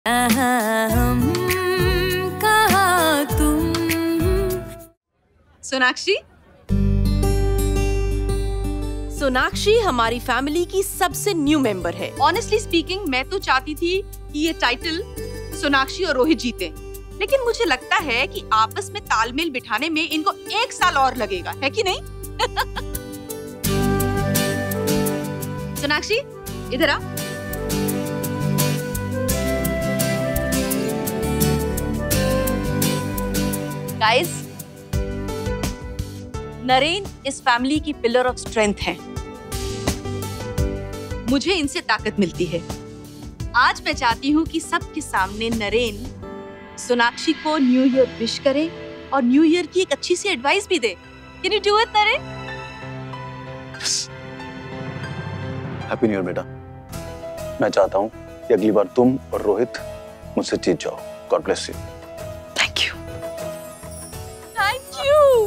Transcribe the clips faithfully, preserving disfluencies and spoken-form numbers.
हम कहाँ तुम। सोनाक्षी सोनाक्षी हमारी फैमिली की सबसे न्यू मेंबर है। ऑनेस्टली स्पीकिंग मैं तो चाहती थी कि ये टाइटल सोनाक्षी और रोहित जीते, लेकिन मुझे लगता है कि आपस में तालमेल बिठाने में इनको एक साल और लगेगा, है कि नहीं? सोनाक्षी इधर आ। गाइस, नरेन इस फैमिली की पिलर ऑफ स्ट्रेंथ है। मुझे इनसे ताकत मिलती है। आज मैं चाहती हूँ कि सबके सामने नरेन सोनाक्षी को न्यू ईयर विश करे और न्यू ईयर की एक अच्छी सी एडवाइस भी दे। Can you do it Naren? Happy new year बेटा। मैं चाहता हूँ कि अगली बार तुम और रोहित मुझसे जीत जाओ। God bless you. Thank you. Thank you.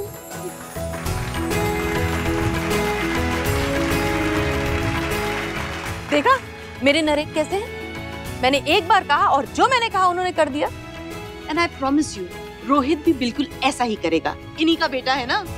देखा मेरे नरेन कैसे हैं? मैंने एक बार कहा और जो मैंने कहा उन्होंने कर दिया। And I promise you, Rohit भी बिल्कुल ऐसा ही करेगा। इन्हीं का बेटा है ना।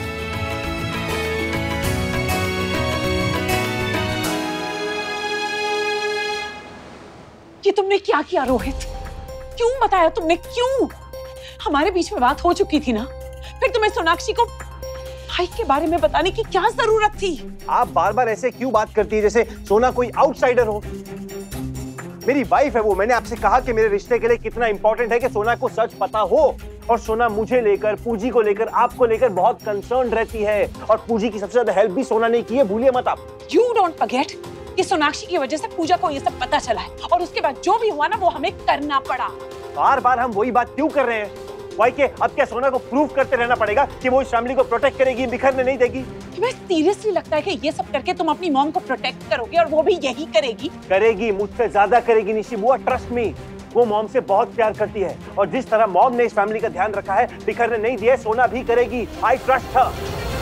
ये तुमने क्या किया रोहित? क्यों बताया तुमने? क्यों? हमारे बीच में बात हो चुकी थी ना, फिर तुम्हें सोनाक्षी को भाई के बारे में बताने की क्या जरूरत थी? आप बार बार ऐसे क्यों बात करती है जैसे सोना कोई आउटसाइडर हो? मेरी वाइफ है वो। मैंने आपसे कहा कि मेरे रिश्ते के लिए कितना इंपॉर्टेंट है कि सोना को सच पता हो। और सोना मुझे लेकर, पूजी को लेकर, आपको लेकर बहुत कंसर्न रहती है। और पूजी की सबसे ज्यादा हेल्प भी सोना ने की है, भूलिए मत आप। You don't forget कि सोनाक्षी की वजह से पूजा को ये सब पता चला है और उसके बाद जो भी हुआ ना वो हमें करना पड़ा। बार बार हम वही बात क्यों कर रहे हैं? वाई के अब क्या सोना को प्रूव करते रहना पड़ेगा कि वो इस फैमिली को प्रोटेक्ट करेगी, बिखरने नहीं देगी? तुम्हें सीरियसली लगता है कि ये सब करके तुम अपनी मॉम को प्रोटेक्ट करोगे और वो भी यही करेगी? करेगी, मुझसे ज्यादा करेगी निशी बुआ, ट्रस्ट मी। वो मॉम से बहुत प्यार करती है और जिस तरह मॉम ने इस फैमिली का ध्यान रखा है, बिखरने नहीं दिया, सोना भी करेगी। I trust her.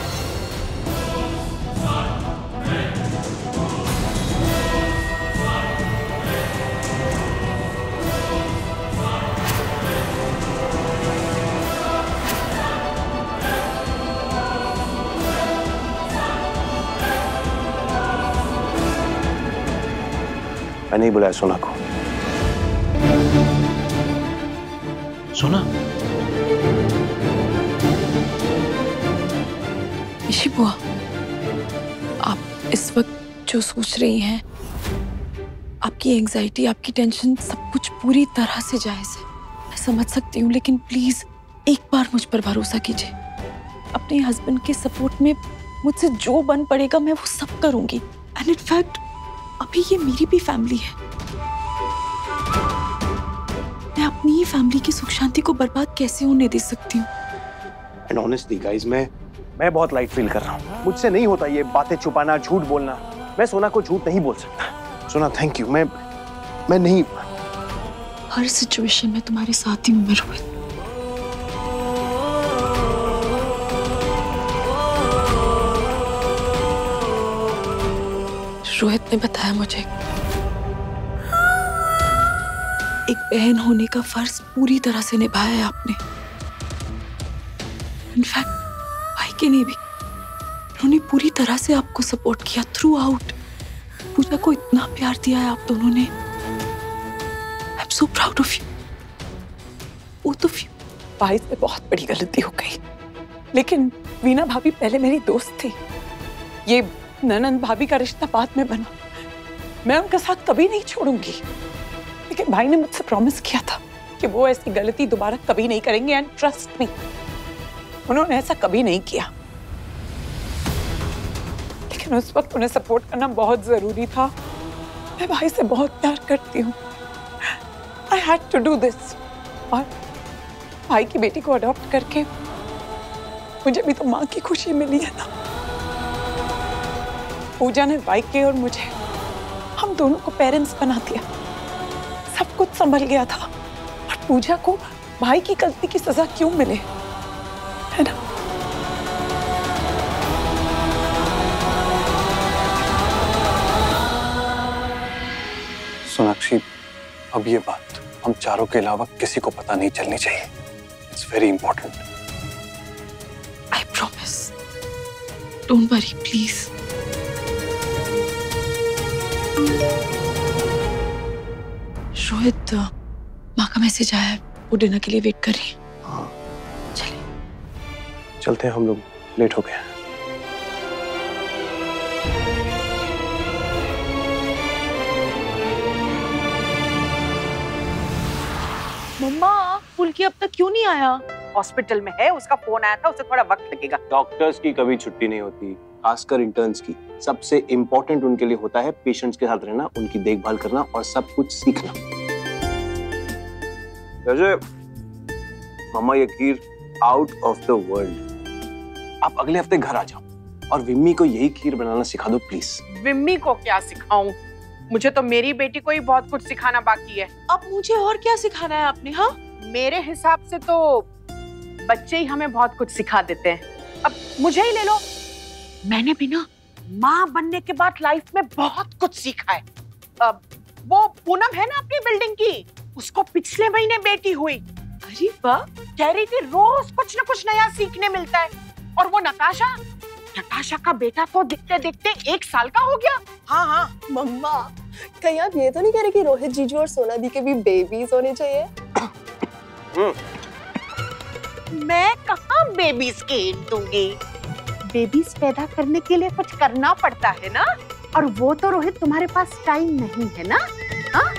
मैं नहीं बुलाया सोना को। सोना, निशी बुआ, आप इस वक्त जो सोच रही हैं, आपकी एंजाइटी, आपकी टेंशन, सब कुछ पूरी तरह से जायज है। मैं समझ सकती हूँ, लेकिन प्लीज एक बार मुझ पर भरोसा कीजिए। अपने हस्बैंड के सपोर्ट में मुझसे जो बन पड़ेगा मैं वो सब करूंगी। एंड इन फैक्ट अभी ये मेरी भी फैमिली है। मैं अपनी ही फैमिली की सुख शांति को बर्बाद कैसे होने दे सकती हूँ? एंड ऑनेस्टली गाइस, मैं मैं बहुत लाइट फील कर रहा हूँ। मुझसे नहीं होता ये बातें छुपाना, झूठ बोलना। मैं सोना को झूठ नहीं बोल सकता। सोना थैंक यू। मैं मैं नहीं। हर सिचुएशन में तुम्हारे साथ ही हूँ मैं रोहित। रोहित ने बताया मुझे एक बहन होने का फर्ज पूरी तरह से निभाया है आपने। इनफैक्ट भाई के ने भी, उन्होंने पूरी तरह से आपको सपोर्ट किया थ्रू आउट। पूजा को इतना प्यार दिया है आप दोनों ने। I am so proud of you, both of you. भाई से बहुत बड़ी गलती हो गई, लेकिन वीना भाभी पहले मेरी दोस्त थी। ये ननंद भाभी का रिश्ता बाद में बना। मैं उनका साथ कभी नहीं छोड़ूंगी, लेकिन भाई ने मुझसे प्रॉमिस किया था कि वो ऐसी गलती दोबारा कभी नहीं करेंगे। एंड ट्रस्ट मी, उन्होंने ऐसा कभी नहीं किया। लेकिन उस वक्त उन्हें सपोर्ट करना बहुत जरूरी था। मैं भाई से बहुत प्यार करती हूँ। I had to do this. और भाई की बेटी को अडॉप्ट करके मुझे भी तो माँ की खुशी मिली है ना। पूजा ने भाई के और मुझे, हम दोनों को पेरेंट्स बना दिया। सब कुछ संभल गया था और पूजा को भाई की गलती की सजा क्यों मिले, है ना? सोनाक्षी, अब ये बात हम चारों के अलावा किसी को पता नहीं चलनी चाहिए। It's very important. I promise. Don't worry please. Rohit, माँ का मैसेज आया है, वो डिनर के लिए वेट कर रही है। हाँ चलिए चलते हैं, हम लोग लेट हो गए हैं। मम्मा, फुल्की अब तक क्यों नहीं आया? हॉस्पिटल में है, उसका फोन आया था, उसे थोड़ा वक्त लगेगा। डॉक्टर्स की कभी छुट्टी नहीं होती, खासकर इंटर्न्स की। सबसे इम्पोर्टेंट उनके लिए होता है पेशेंट्स के साथ रहना, उनकी देखभाल करना और सब कुछ सीखना। वैसे मम्मा, ये kheer out of the world. आप अगले हफ्ते घर आ जाओ और विम्मी को यही खीर बनाना सिखा दो प्लीज। विम्मी को क्या सिखाऊं? मुझे तो मेरी बेटी को ही बहुत कुछ सिखाना बाकी है। अब मुझे और क्या सिखाना है आपने? हाँ, मेरे हिसाब से तो बच्चे ही हमें बहुत कुछ सिखा देते हैं। अब मुझे ही ले लो, मैंने भी ना माँ बनने के बाद लाइफ में बहुत कुछ सीखा है। अब वो पूनम है ना अपनी बिल्डिंग की, उसको पिछले महीने बेटी हुई। अरे वाह, कह रही थी रोज कुछ न कुछ नया सीखने मिलता है। और वो नताशा नताशा का बेटा तो दिखते दिखते एक साल का हो गया। हाँ हाँ मम्मा, कहीं आप ये तो नहीं कह रहे कि रोहित जीजू और सोना दी के भी बेबीज होने चाहिए? मैं कहाँ बेबीज के हिंट दूंगी? बेबीज पैदा करने के लिए कुछ करना पड़ता है ना, और वो तो रोहित तुम्हारे पास टाइम नहीं है ना। हाँ?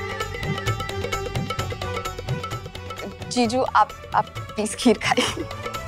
जीजू आप आप प्लीज खीर खाइए।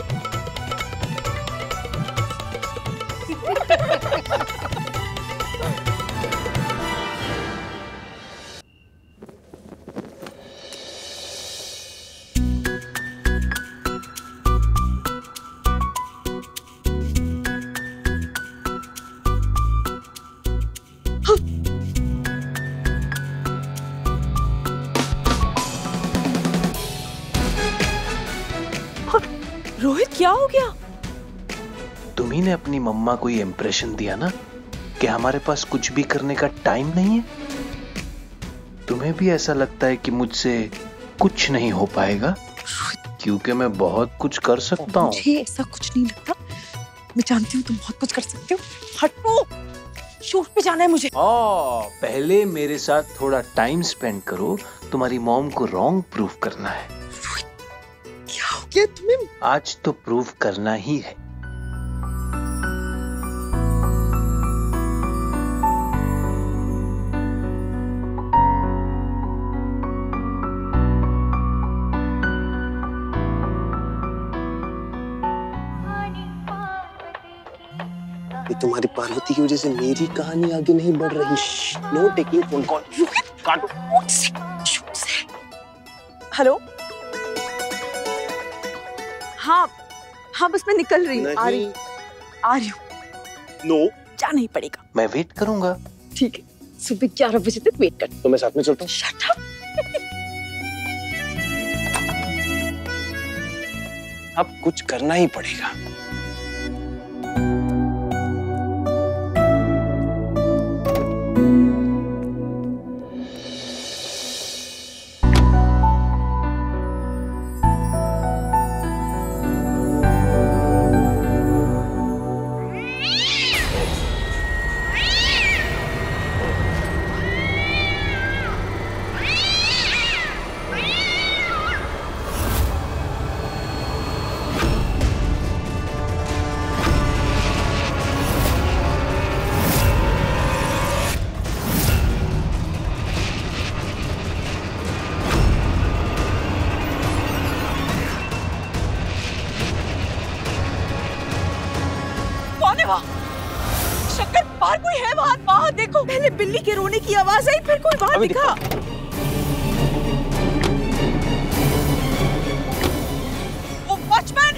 रोहित क्या हो गया? तुम्ही ने अपनी मम्मा को ये इंप्रेशन दिया ना कि हमारे पास कुछ भी करने का टाइम नहीं है। तुम्हें भी ऐसा लगता है कि मुझसे कुछ नहीं हो पाएगा क्योंकि मैं बहुत कुछ कर सकता हूँ। मुझे ऐसा कुछ नहीं लगता। मैं जानती हूँ तुम बहुत कुछ कर सकते हो। हटो, शूट पे जाना है मुझे। आ, पहले मेरे साथ थोड़ा टाइम स्पेंड करो, तुम्हारी मॉम को रॉन्ग प्रूफ करना है। क्या हो गया तुम्हें? आज तो प्रूफ करना ही है। ये तुम्हारी पार्वती की वजह से मेरी कहानी आगे नहीं बढ़ रही। No taking phone call. काटो। हेलो। हाँ हाँ, बस मैं निकल रही हूँ। आ रही आ रही हूँ। नो, जाना ही पड़ेगा। मैं वेट करूंगा। ठीक है, सुबह ग्यारह बजे तक वेट कर। तो मैं साथ में चलता हूँ। Shut up. अब कुछ करना ही पड़ेगा। शक्कर, बाहर कोई है? वहाँ वहाँ देखो। पहले बिल्ली के रोने की आवाज आई, फिर कोई बाहर दिखा। वो वॉचमैन।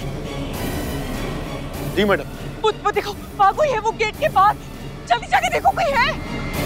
जी मैडम। वो, वो देखो, वहाँ कोई है, वो गेट के पास। जल्दी जाके देखो कोई है।